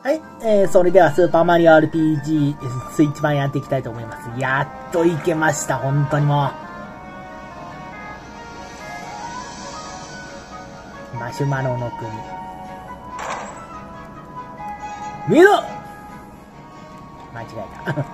はい、それではスーパーマリオ RPG スイッチ版やっていきたいと思います。やっといけました、本当にもう。マシュマロの国。見ろ！間違えた。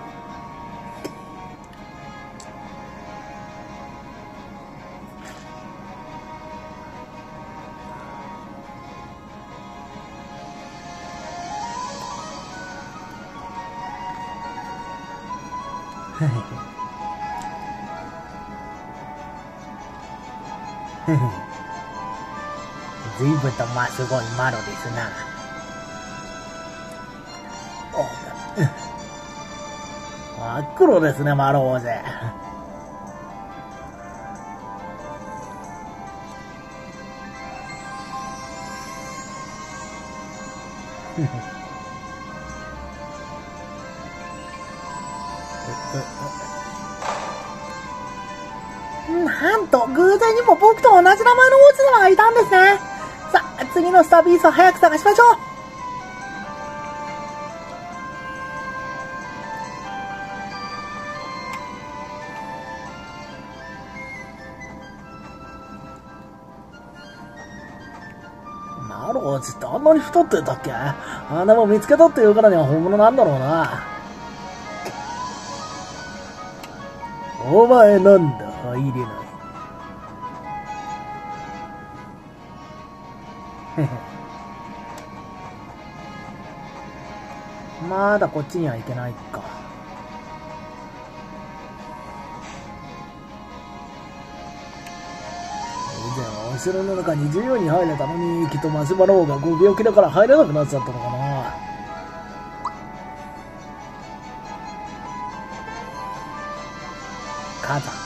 随分とすごいマロですな。真っ黒ですね、マロ王子。なんと、偶然にも僕と同じ名前の王子様がいたんですね。さあ、次のスタービーストを早く探しましょう。マロ王子ってあんなに太ってたっけ？あ、でも見つけたっていうからには本物なんだろうな。お前なんだ、入れない。まだこっちには行けないか。以前はお城の中に自由に入れたのに、きっとマシュマロ王がご病気だから入れなくなっちゃったのかな。火山。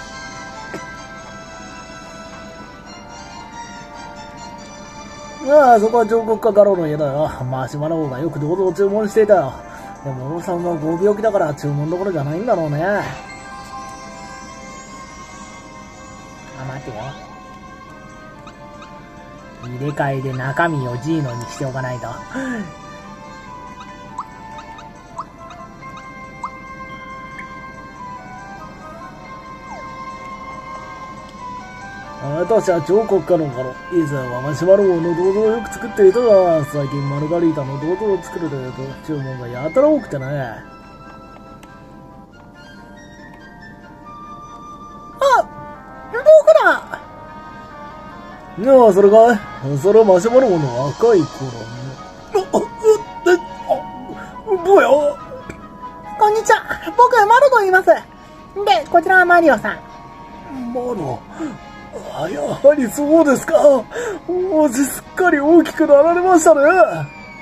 ああ、そこは彫刻家ガロの家だよ。マシュマロ王がよく銅像を注文していたよ。でも王さんはご病気だから注文どころじゃないんだろうね。あ、待てよ。入れ替えで中身をジーノにしておかないと。私は彫刻家のガロ。以前はマシュマロ王の銅像をよく作っていたが、最近マルガリータの銅像を作るというと注文がやたら多くてね。あ、僕だ！いや、それかい？それはマシュマロ王の若い頃の。ぼや。こんにちは。僕はマロと言います。で、こちらはマリオさん。マロ。あ、やはりそうですか。王子すっかり大きくなられましたね。いやー、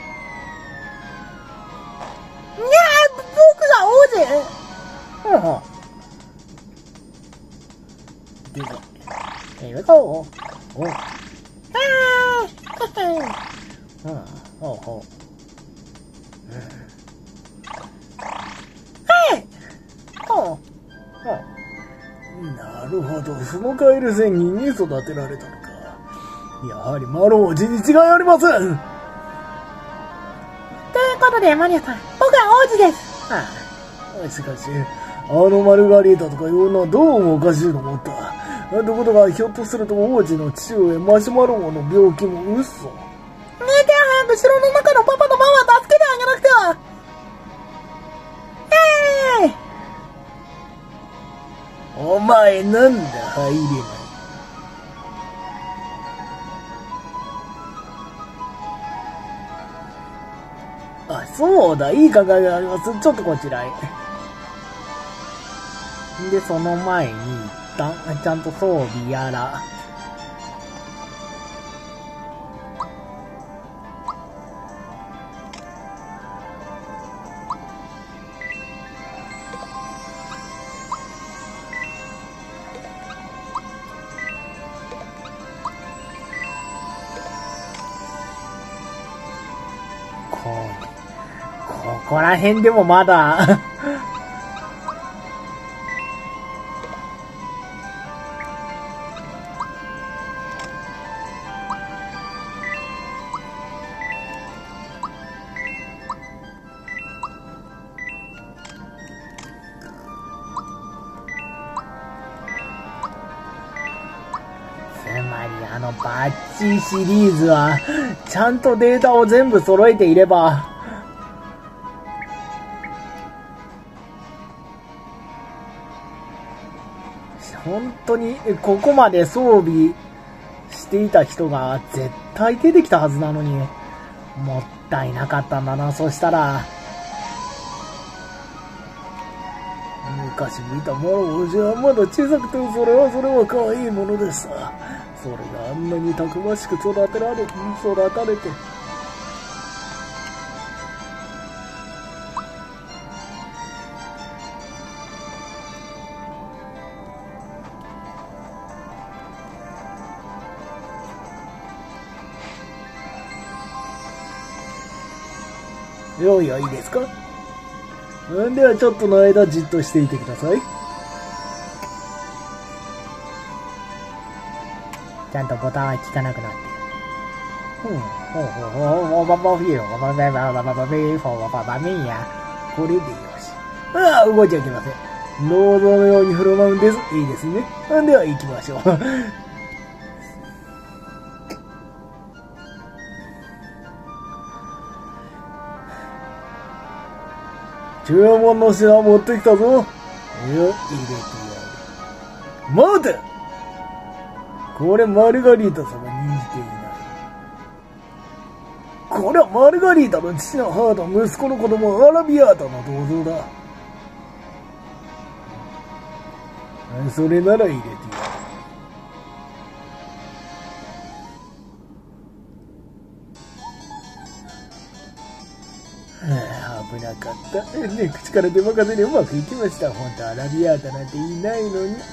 僕が王子。でか。お。なるほど、そのカエル仙人に育てられたのか。やはりマロ王子に違いありません。ということで、マリオさん、僕は王子です。しかし、あのマルガリータとかいうのはどうもおかしいと思った。ってことが、ひょっとすると王子の父上、マシュマロ王の病気も嘘。ねえ、早く城の中のパパとママを助けてあげなくては。お前なんだ、入れない。あ、そうだ、いい考えがあります。ちょっとこちらへ。で、その前に一旦、ちゃんと装備やら。ここら辺でもまだバッチシリーズは、ちゃんとデータを全部揃えていれば、本当にここまで装備していた人が絶対出てきたはずなのに、もったいなかったんだな。そしたら、昔見たマロ王子はまだ小さくてそれは可愛いものでした。それがあんなにたくましく育たれて、用意はいいですか？ではちょっとの間じっとしていてください。ちゃんとボタンは効かなくなってる。これでよし。ああ、動いちゃいけません。労働のように振る舞うんです。いいですね。では行きましょう。注文の品持ってきたぞ。入れてやる。待て！これマルガリータ様に似ていない。これはマルガリータの父の母と息子の子供アラビアータの銅像だ。それなら入れてやる。危なかった。口から出まかせでうまくいきました。本当はアラビアータなんていないのに。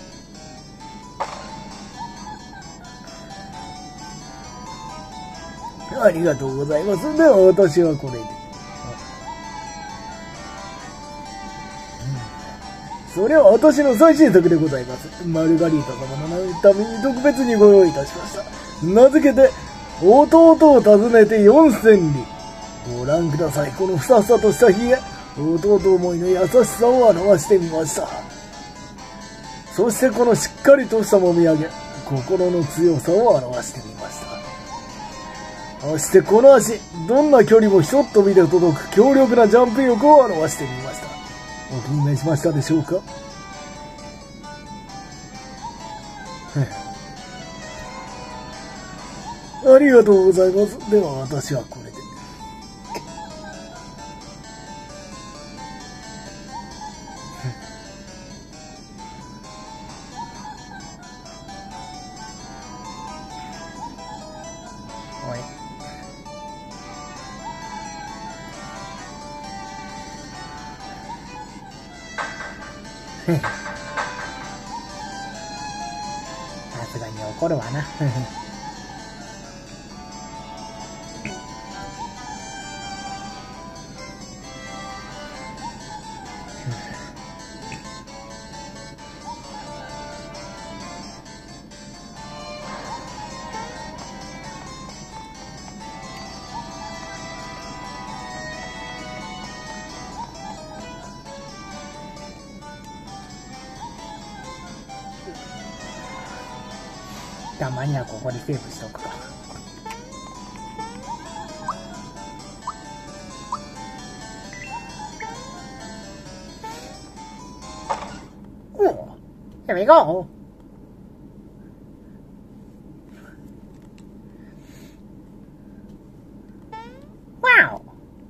ありがとうございます。では私はこれで。それは私の最新作でございます。マルガリータ様のために特別にご用意いたしました。名付けて、弟を訪ねて4000里。ご覧ください。このふさふさとしたひげ。弟思いの優しさを表してみました。そしてこのしっかりとしたもみあげ。心の強さを表してみました。そしてこの足。どんな距離もひとっ飛びで届く強力なジャンプ力を表してみました。お気に召しましたでしょうか？ありがとうございます。では私はこれで。さすがに怒るわな。たまにはここでセーブしとくか。Here we go. Wow.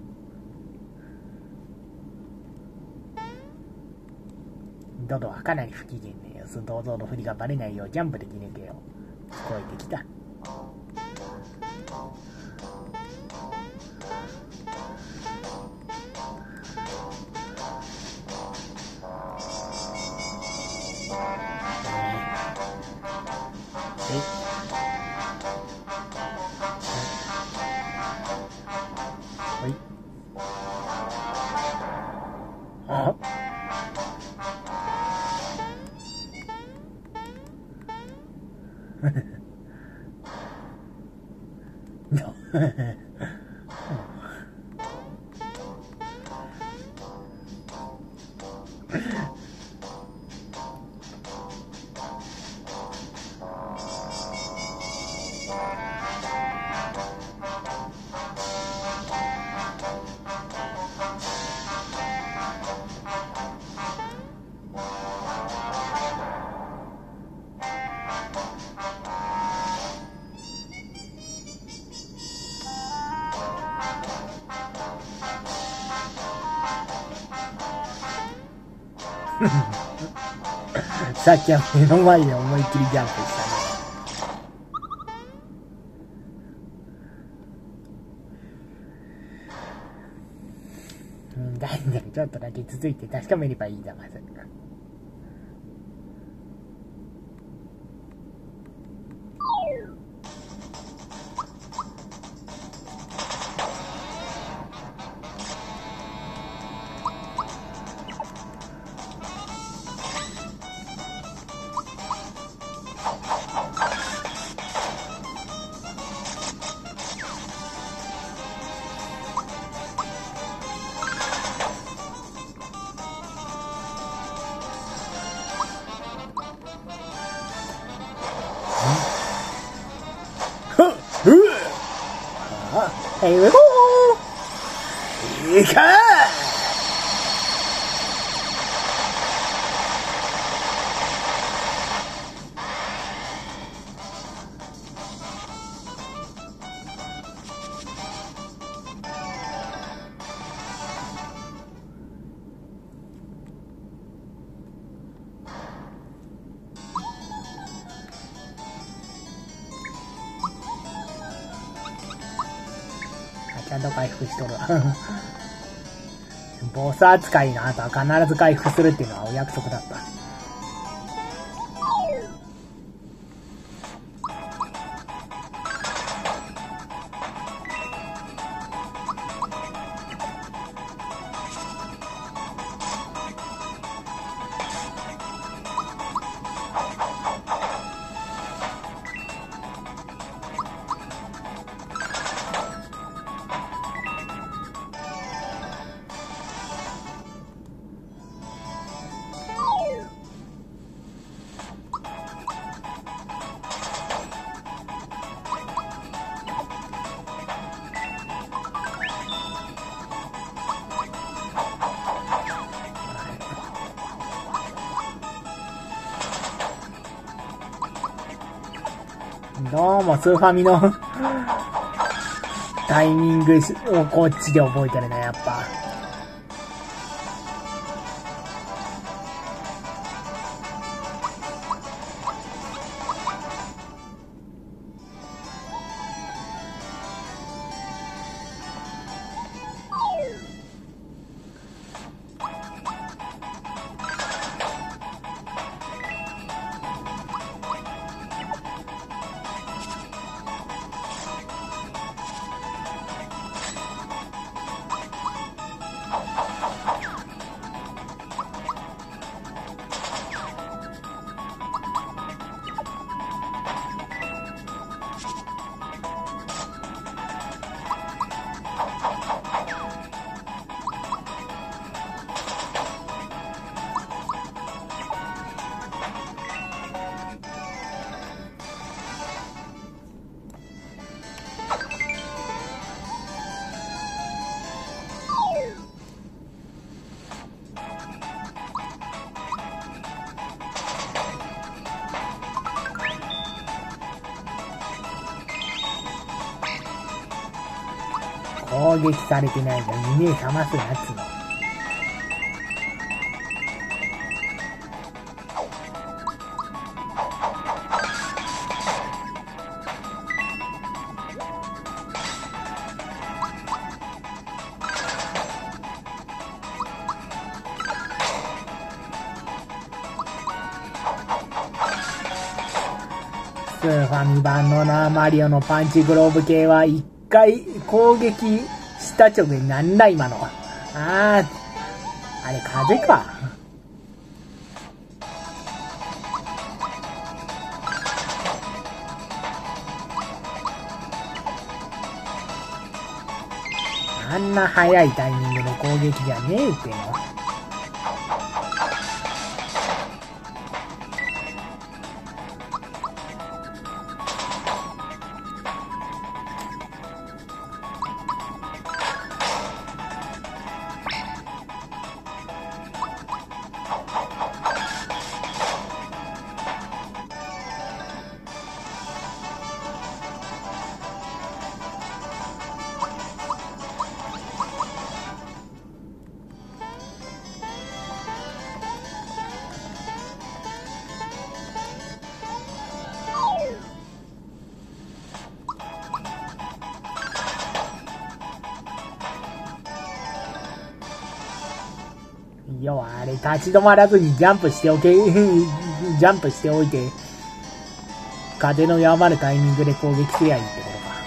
ドドはかなり不機嫌で、銅像の振りがバレないようジャンプでき抜けよう。聞こえてきた。はい。あさっきは目の前で思いっきりジャンプしたね。だいたいちょっとだけ続いて確かめればいいだまず。Here we go! いいかちゃんと回復しとる。ボス扱いの後は必ず回復するっていうのはお約束だった。どうもスーファミのタイミングをこっちで覚えてるね、やっぱ。攻撃されてないじゃん。目覚ますなっつの。スーファミ版のな、マリオのパンチグローブ系は一回攻撃した直後になんだ今の。あれ風か。あんな早いタイミングの攻撃じゃねえっての。 要はあれ、立ち止まらずにジャンプしておけ、ジャンプしておいて、風の弱まるタイミングで攻撃すりゃいいってことか。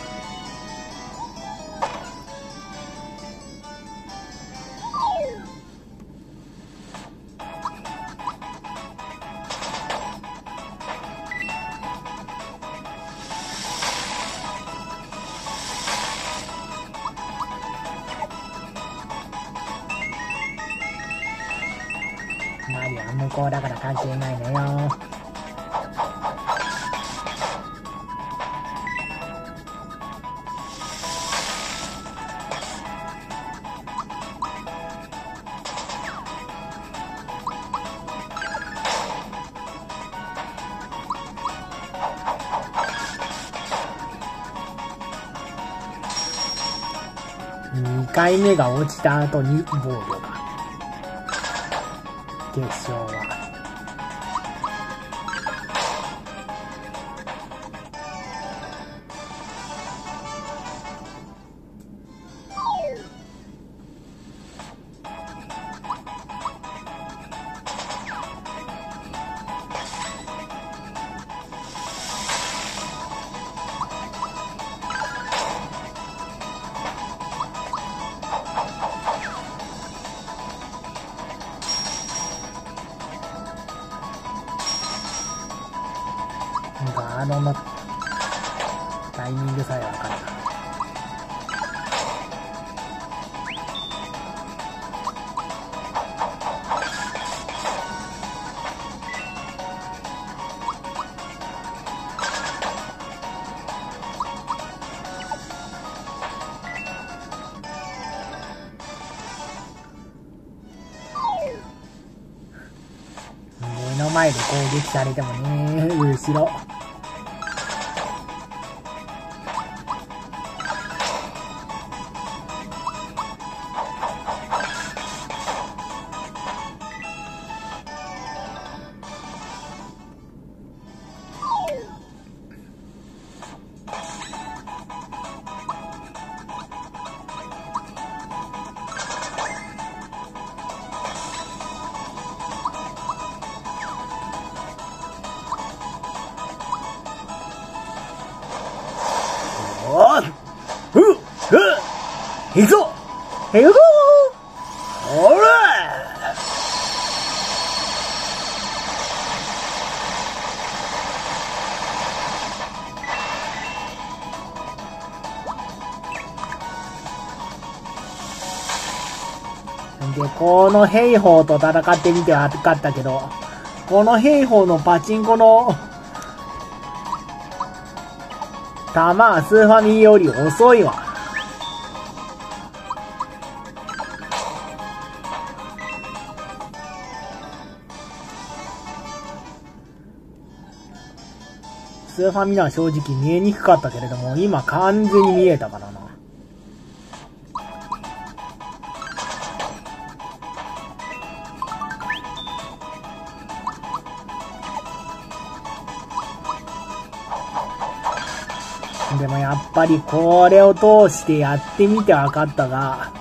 マリア向こうだから関係ないのよ。2回目が落ちた後に防御か。決勝は。ガードのタイミングさえわかるな。目の前で攻撃されてもね、後ろ。行くぞ行くぞおらで、この兵法と戦ってみては分かったけど、この兵法のパチンコの弾はスーファミより遅いわ。スーファミは正直見えにくかったけれども、今完全に見えたからな。でもやっぱりこれを通してやってみて分かったが、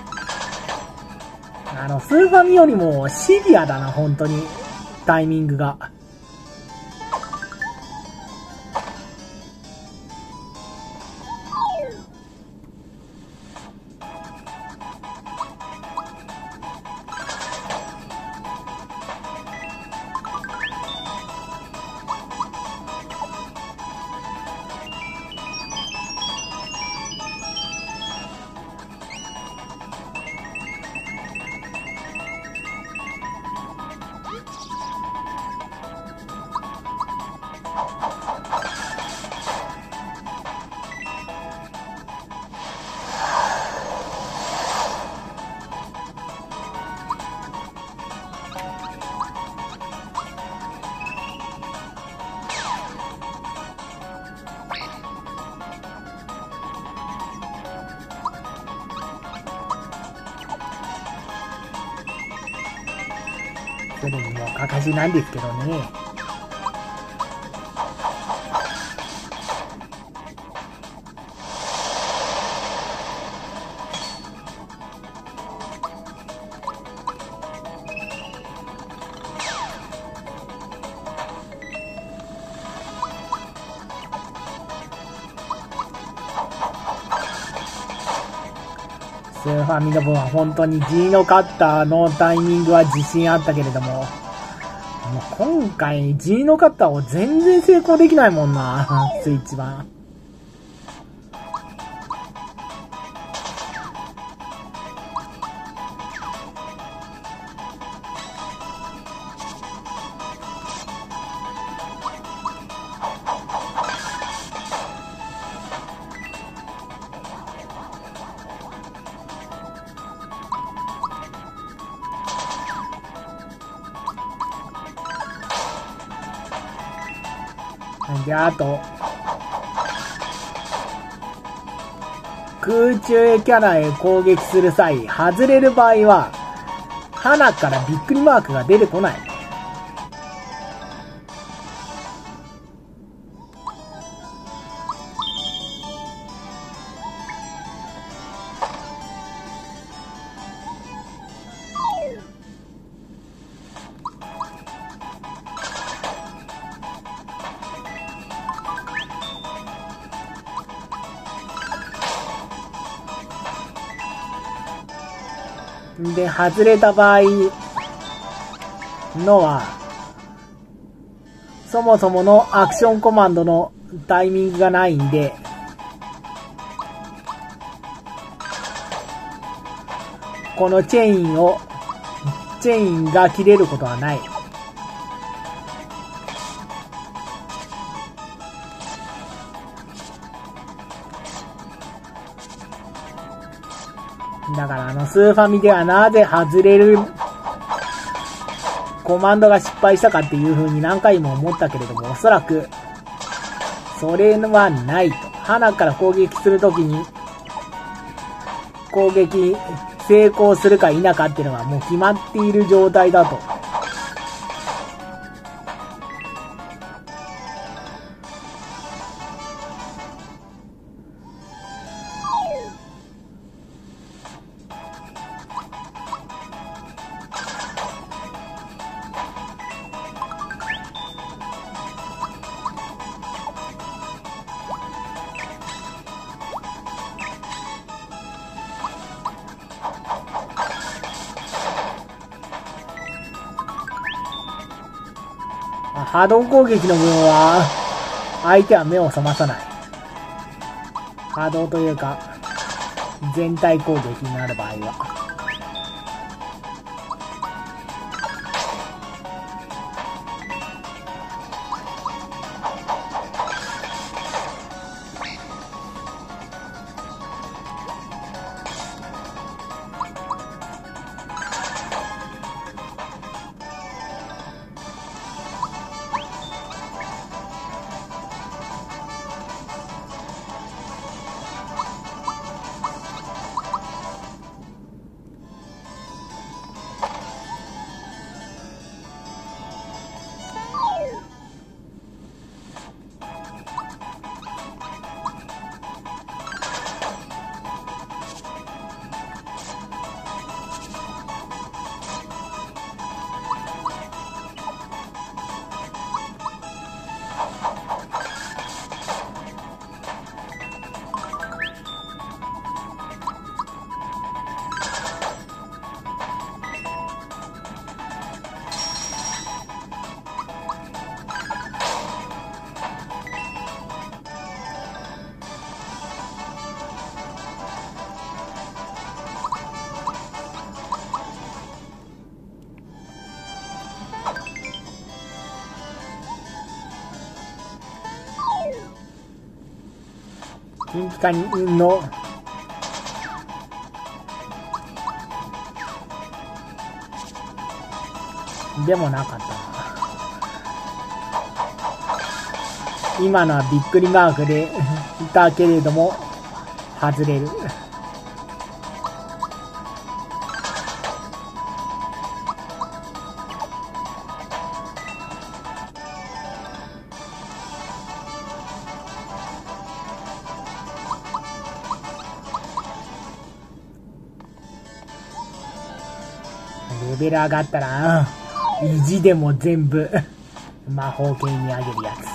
スーファミよりもシビアだな、本当に。タイミングが。それにもうかかしなんですけどね。 スーファミの分は本当に G のカッターのタイミングは自信あったけれども、もう今回 G のカッターを全然成功できないもんな、スイッチ版。で、あと、空中キャラへ攻撃する際、外れる場合は、花からびっくりマークが出てこない。で、外れた場合のは、そもそものアクションコマンドのタイミングがないんで、このチェーンが切れることはない。だからスーファミではなぜ外れるコマンドが失敗したかっていう風に何回も思ったけれども、おそらくそれはないと。花から攻撃するときに攻撃成功するか否かっていうのがもう決まっている状態だと。波動攻撃の分は、相手は目を覚まさない。波動というか、全体攻撃になる場合は。金ピカのでもなかったな。今のはびっくりマークでいたけれども外れる。レベル上がったら、意地でも全部魔法系にあげるやつ。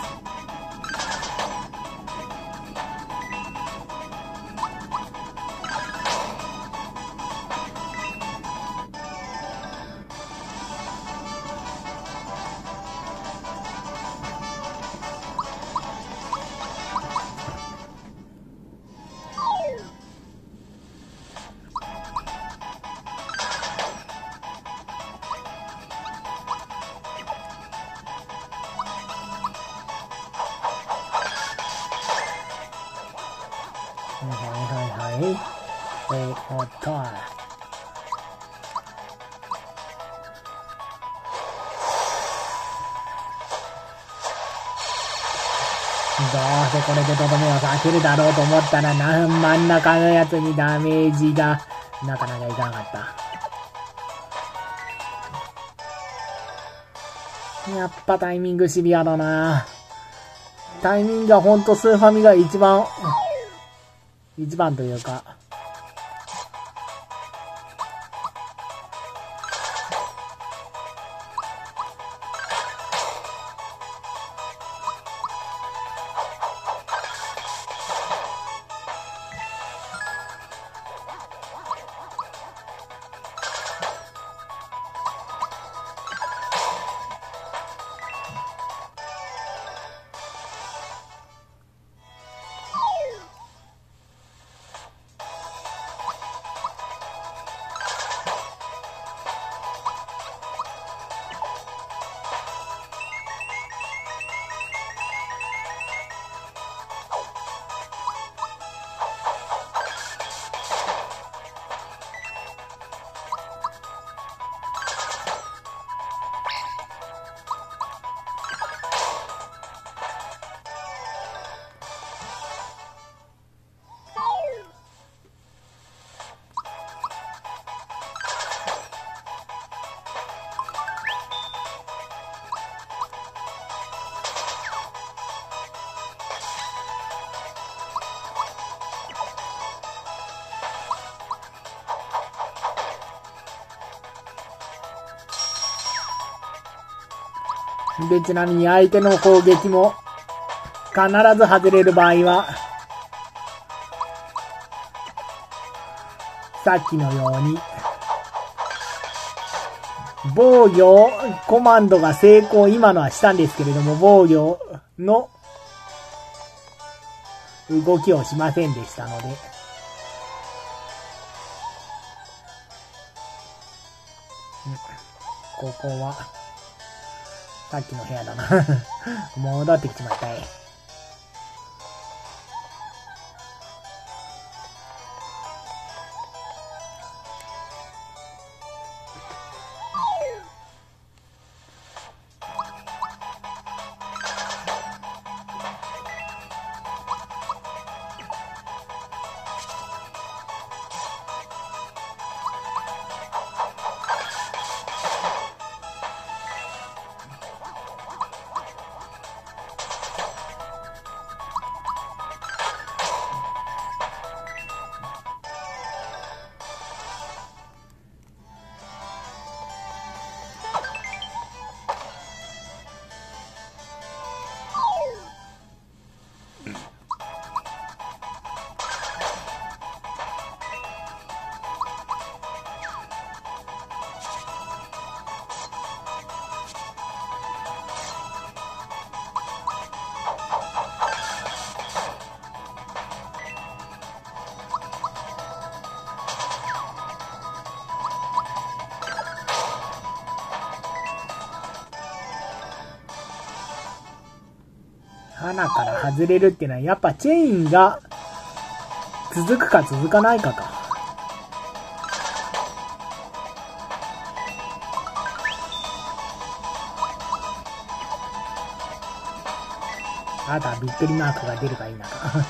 せこれでとどめを刺せるだろうと思ったら真ん中のやつにダメージがなかなかいかなかった。やっぱタイミングシビアだな。タイミングはほんとスーファミが一番というか。で、ちなみに相手の攻撃も必ず外れる場合は、さっきのように、防御コマンドが成功、今のはしたんですけれども、防御の動きをしませんでしたので、ここは、さっきの部屋だな。戻ってきちまったい。花から外れるっていうのはやっぱチェインが続くか続かないかか。あとはびっくりマークが出るか否か。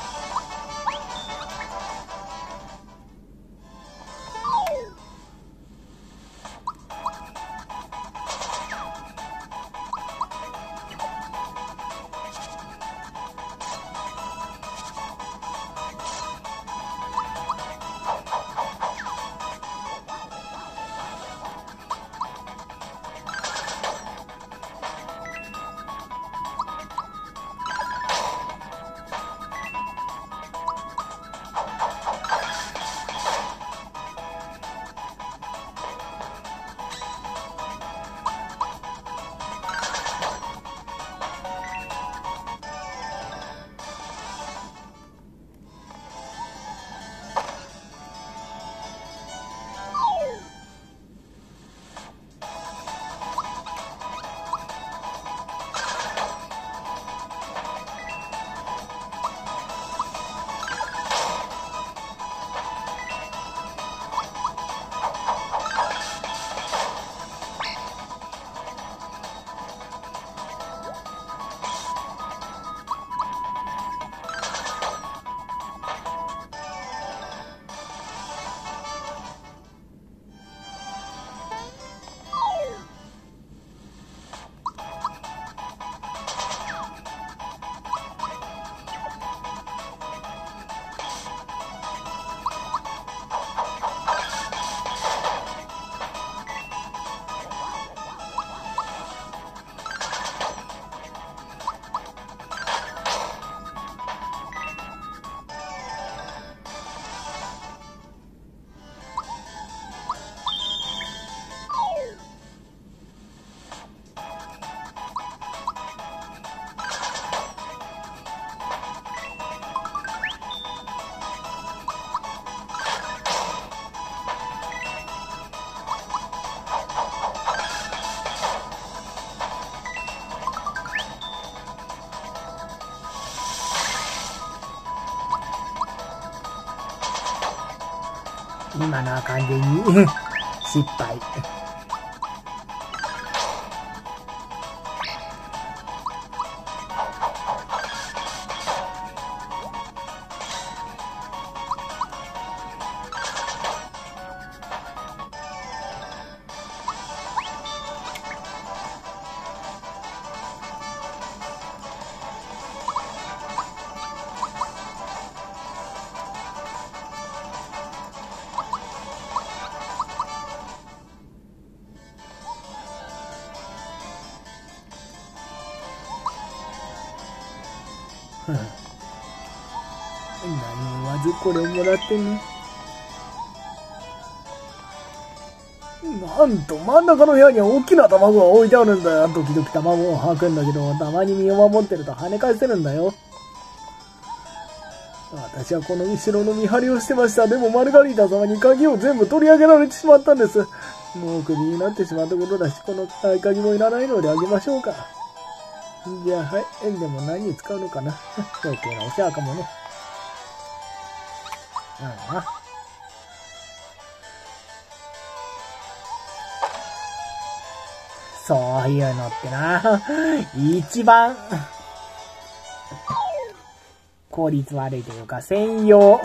今のは完全に失敗。何も言わずこれをもらってね。なんと真ん中の部屋には大きな卵が置いてあるんだよ。時々卵を吐くんだけど、たまに身を守ってると跳ね返せるんだよ。私はこの後ろの見張りをしてました。でもマルガリータ様に鍵を全部取り上げられてしまったんです。もうクビになってしまったことだし、この合鍵もいらないのであげましょうか。じゃあ、はい。でも何に使うのかな。余計なお世話かもね。ああ。そういうのってな、一番、効率悪いというか、専用。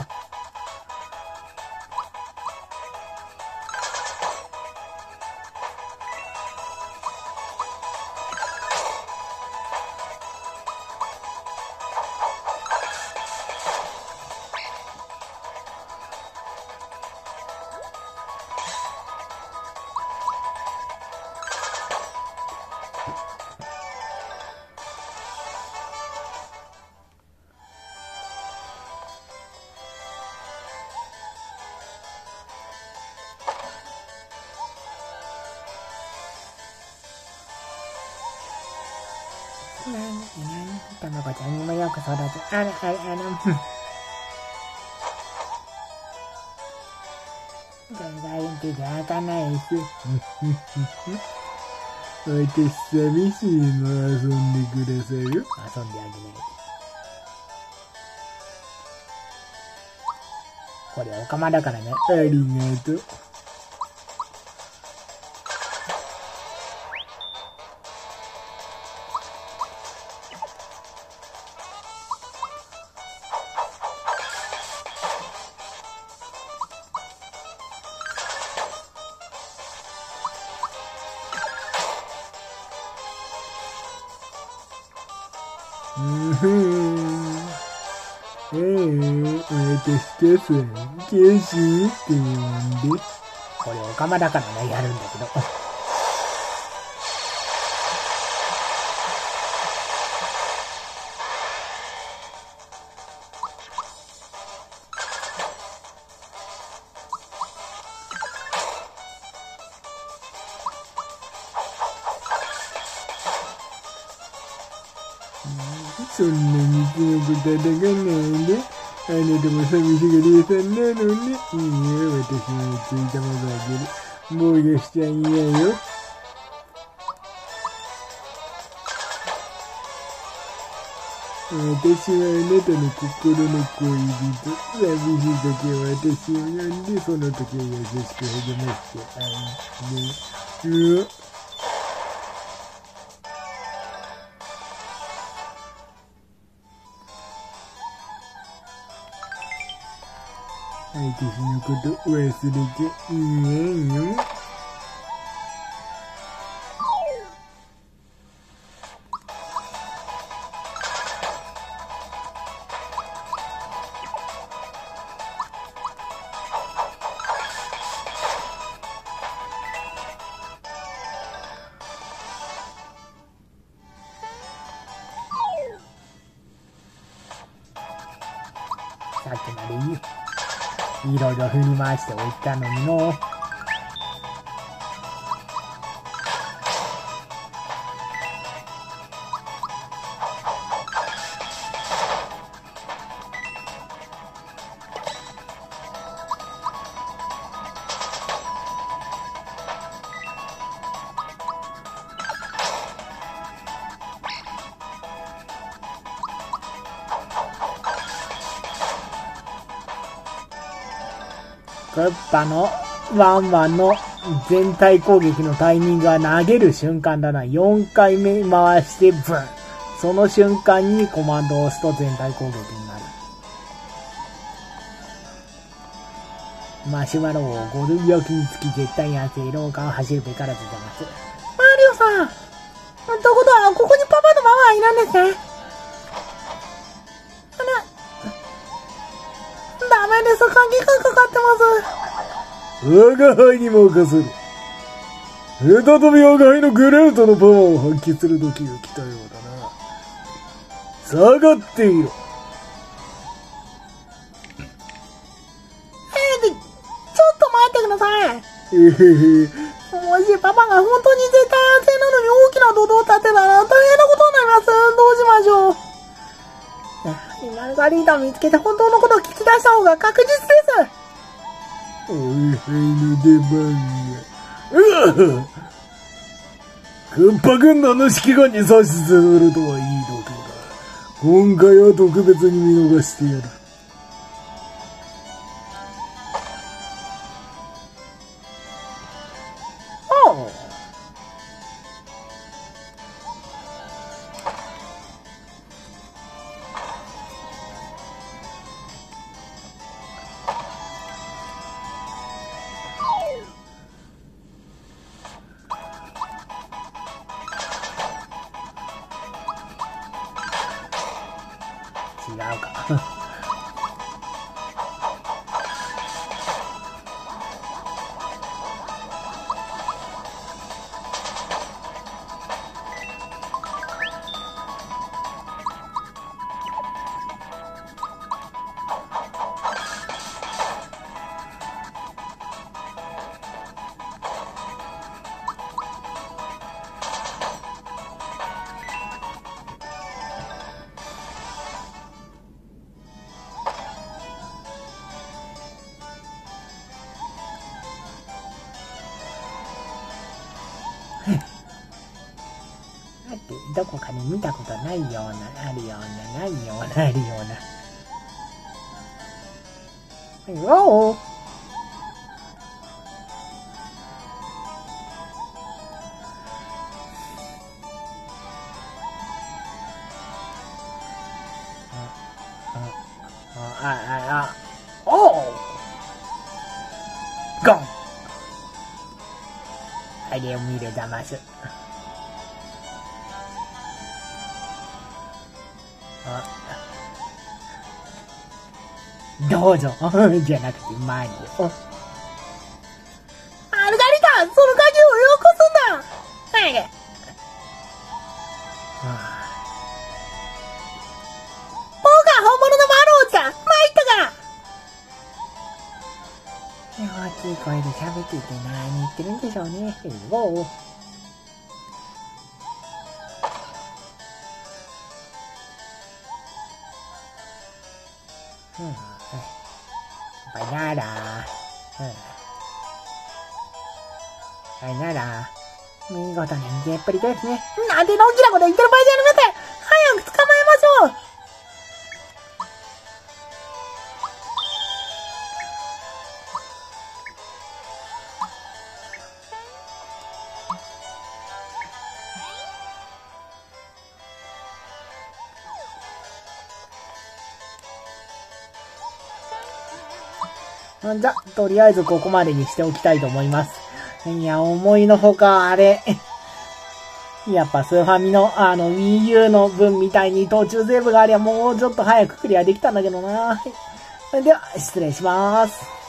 たまごちゃんにもよく育て、全然気が開かないし。私寂しいの遊んでくださいよ。遊んであげない。これおかまだからね。ありがとう。私とさ、キャシーって呼んで。これおかまだからね、やるんだけど。そんなに強く叩かないで。あなたも寂しがり屋さんなのね。いいよ、私もついたものあげる。防御しちゃん嫌よ。私はあなたの心の恋人。寂しい時は私を呼んで、その時は優しく励ましてあげる。私のこと忘れちゃいないよ。さっきまでいろいろ振り回しておいたのにの。こクッパのワンワンの全体攻撃のタイミングは投げる瞬間だな。4回目回してブン。その瞬間にコマンドを押すと全体攻撃になる。マシュマロをゴル病気につき絶対に安静廊下を走るべからずでます。マリオさんってことは、ここにパパとママがいるんですね。ダメです。鍵がかかってます。我が輩に任せる。再び我が輩のグレートのパワーを発揮する時が来たようだな。下がっていろ。ちょっと待ってください。もしパパが本当に絶対安静なのに大きなドドを立てたら大変なことになります。どうしましょう。マルガリータを見つけて本当のことを聞き出した方が確実です。おいはいの出番が。クッパ軍団の指揮官に指図するとはいい度胸だ。今回は特別に見逃してやる。違うか。だってどこかに見たことないような、あるような、ないような、あるような。おお。おお。ゴン。あれを見るざます。どうぞじゃなくてマリオ。アルガリタ、その鍵をよこすんだ。はい。僕が本物のマロウじゃ。参ったか。大きい声で喋っていて何言ってるんでしょうね。おう。バナナ。バナナ。見事な逃げっぷりですね。なんてのんきなこと言ってる場合じゃありません。早く捕まえましょう。じゃ、とりあえずここまでにしておきたいと思います。いや、思いのほか、あれ。やっぱスーファミの、Wii U の分みたいに途中セーブがありゃもうちょっと早くクリアできたんだけどな。では、失礼します。